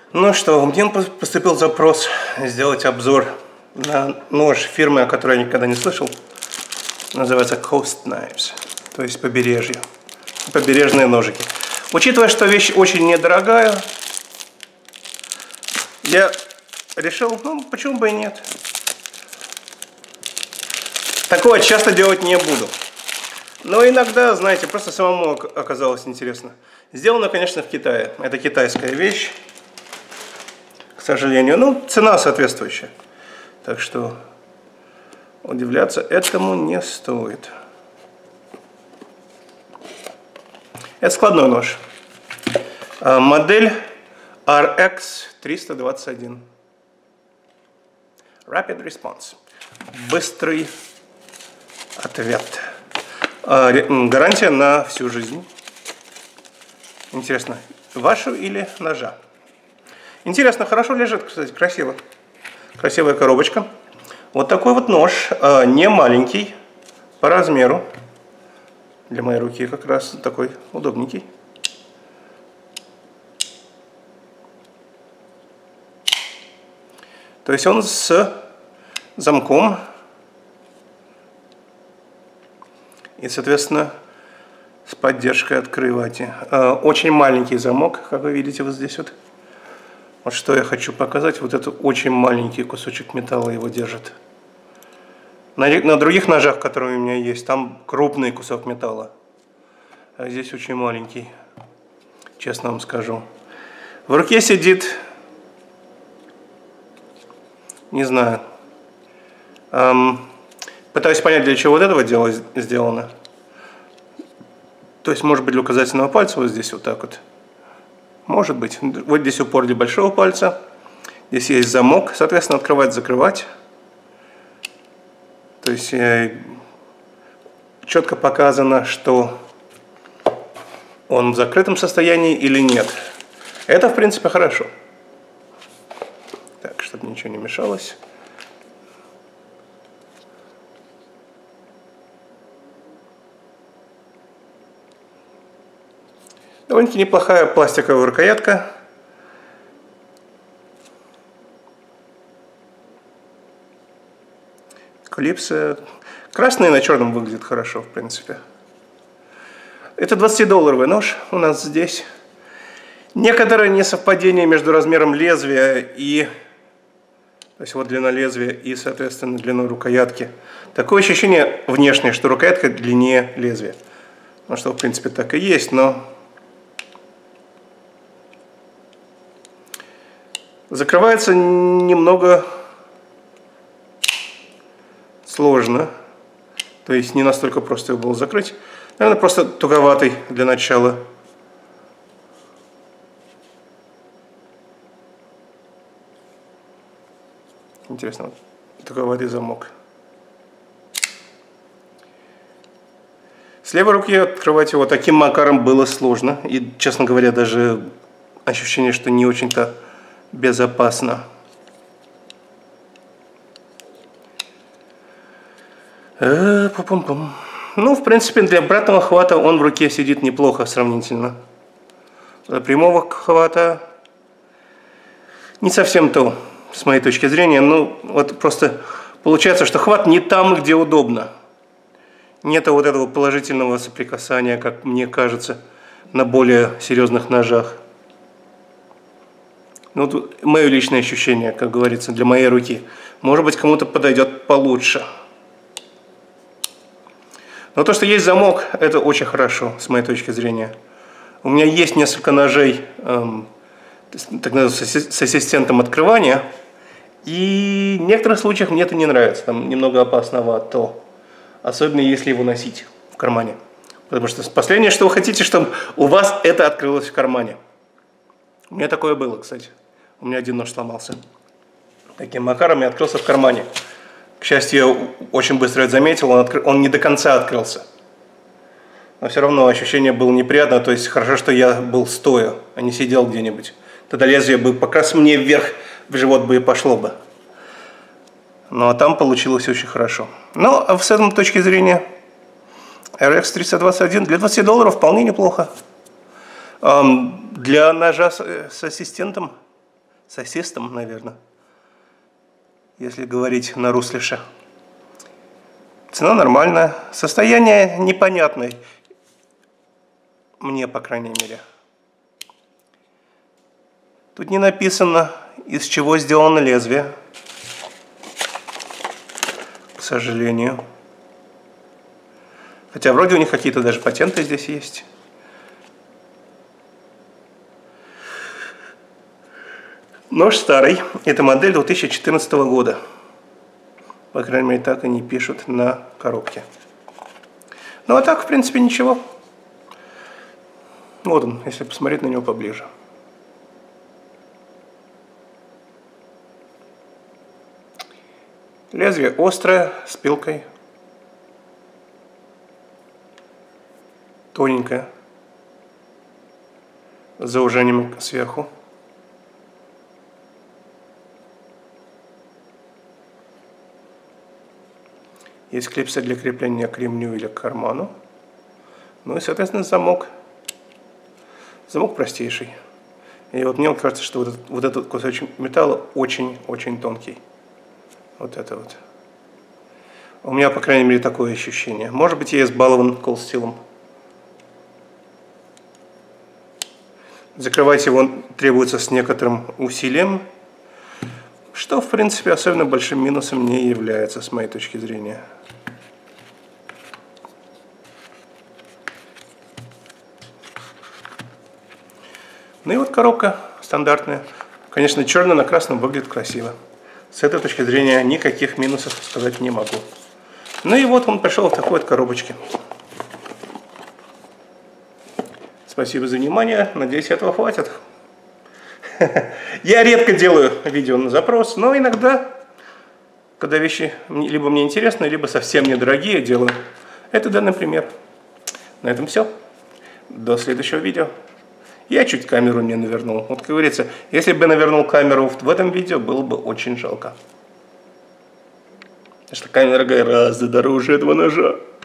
Ну что, мне поступил запрос сделать обзор на нож фирмы, о которой я никогда не слышал. Называется Coast Knives, то есть побережье. Побережные ножики. Учитывая, что вещь очень недорогая, я решил, ну почему бы и нет. Такого часто делать не буду. Но иногда, знаете, просто самому оказалось интересно. Сделано, конечно, в Китае. Это китайская вещь. К сожалению. Ну, цена соответствующая. Так что удивляться этому не стоит. Это складной нож. Модель RX321. Rapid Response. Быстрый ответ. Гарантия на всю жизнь. Интересно, вашу или ножа? Интересно, хорошо лежит, кстати, красиво. Красивая коробочка. Вот такой вот нож, не маленький, по размеру. Для моей руки как раз такой удобненький. То есть он с замком. И, соответственно, с поддержкой открывания. Очень маленький замок, как вы видите вот здесь вот. Вот что я хочу показать. Вот это очень маленький кусочек металла его держит. На других ножах, которые у меня есть, там крупный кусок металла. А здесь очень маленький, честно вам скажу. В руке сидит, не знаю, пытаюсь понять, для чего вот этого дела сделано. То есть, может быть, для указательного пальца вот здесь вот так вот. Может быть. Вот здесь упор для большого пальца. Здесь есть замок, соответственно, открывать, закрывать. То есть, четко показано, что он в закрытом состоянии или нет. Это, в принципе, хорошо. Так, чтобы ничего не мешалось. Довольно-таки неплохая пластиковая рукоятка. Клипсы. Красный на черном выглядит хорошо, в принципе. Это 20-долларовый нож у нас здесь. Некоторое несовпадение между размером лезвия и... То есть вот длина лезвия и, соответственно, длиной рукоятки. Такое ощущение внешнее, что рукоятка длиннее лезвия. Ну что, в принципе, так и есть, но... Закрывается немного сложно. То есть не настолько просто его было закрыть. Наверное, просто туговатый для начала. Интересно, вот туговатый замок. С левой руки открывать его таким макаром было сложно. И, честно говоря, даже ощущение, что не очень-то безопасно. Ну, в принципе, для обратного хвата он в руке сидит неплохо сравнительно. Для прямого хвата не совсем то, с моей точки зрения. Ну, вот просто получается, что хват не там, где удобно. Нет вот этого положительного соприкасания, как мне кажется, на более серьезных ножах. Ну, тут мое личное ощущение, как говорится, для моей руки. Может быть, кому-то подойдет получше. Но то, что есть замок, это очень хорошо, с моей точки зрения. У меня есть несколько ножей так называемых, с ассистентом открывания. И в некоторых случаях мне это не нравится. Там немного опасновато. Особенно если его носить в кармане. Потому что последнее, что вы хотите, чтобы у вас это открылось в кармане. У меня такое было, кстати. У меня один нож сломался. Таким макаром и открылся в кармане. К счастью, я очень быстро это заметил, он не до конца открылся. Но все равно ощущение было неприятно, то есть хорошо, что я был стоя, а не сидел где-нибудь. Тогда лезвие бы как раз мне вверх в живот бы и пошло бы. Ну а там получилось очень хорошо. Ну, а с этой точки зрения RX321 для 20 долларов вполне неплохо. Для ножа с ассистентом с ассистом, наверное, если говорить на руслише. Цена нормальная, состояние непонятное, мне, по крайней мере. Тут не написано, из чего сделано лезвие, к сожалению. Хотя вроде у них какие-то даже патенты здесь есть. Нож старый, это модель 2014 года. По крайней мере, так они пишут на коробке. Ну а так, в принципе, ничего. Вот он, если посмотреть на него поближе. Лезвие острое, с пилкой. Тоненькое. С заужением сверху. Есть клипсы для крепления к ремню или к карману. Ну и, соответственно, замок. Замок простейший. И вот мне кажется, что вот этот кусочек металла очень-очень тонкий. Вот это вот. У меня, по крайней мере, такое ощущение. Может быть, я избалован колстилом. Закрывать его требуется с некоторым усилием, что, в принципе, особенно большим минусом не является, с моей точки зрения. Ну и вот коробка стандартная. Конечно, черный на красном выглядит красиво. С этой точки зрения никаких минусов сказать не могу. Ну и вот он пришел в такой вот коробочке. Спасибо за внимание. Надеюсь, этого хватит. Я редко делаю видео на запрос, но иногда, когда вещи либо мне интересны, либо совсем недорогие, делаю. Это данный пример. На этом все. До следующего видео. Я чуть камеру не навернул. Вот, как говорится, если бы навернул камеру в этом видео, было бы очень жалко. Потому что камера гораздо дороже этого ножа.